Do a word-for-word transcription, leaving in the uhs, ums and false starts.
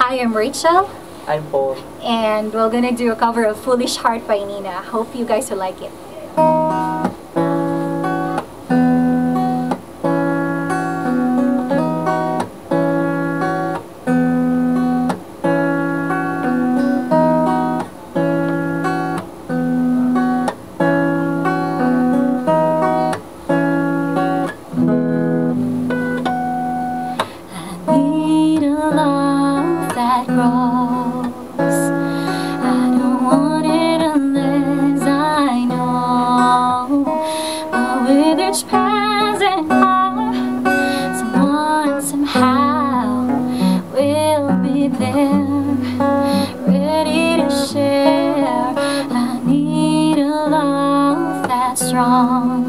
Hi, I'm Rachel. I'm Paul. And we're gonna do a cover of Foolish Heart by Nina. Hope you guys will like it. I don't want it unless I know. But with each passing hour, someone somehow will be there, ready to share. I need a love that's strong.